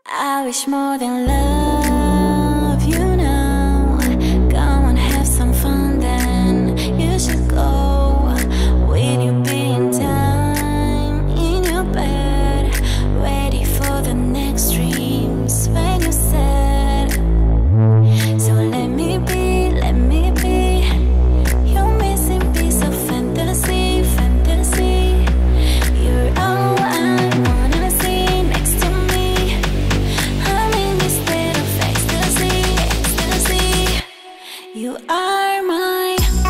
I wish more than love, you know. Go and have some fun, then you should go. With you being time in your bed, ready for the next dreams when you said. So let me be, your missing piece of fantasy, fantasy. You're all I wanna see next to me. I'm in this state of ecstasy, ecstasy. You are mine.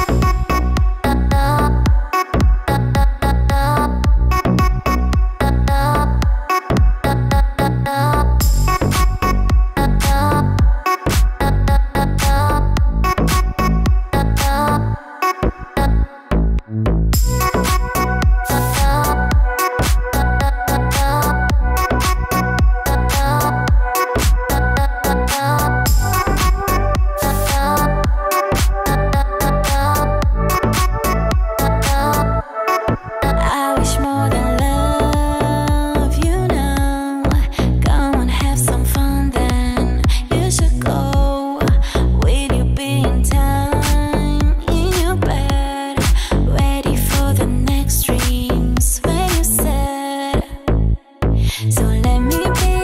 I wish more than love, you know. Go and have some fun, then you should go. With you being time in your bed, ready for the next dreams when you said. So let me be.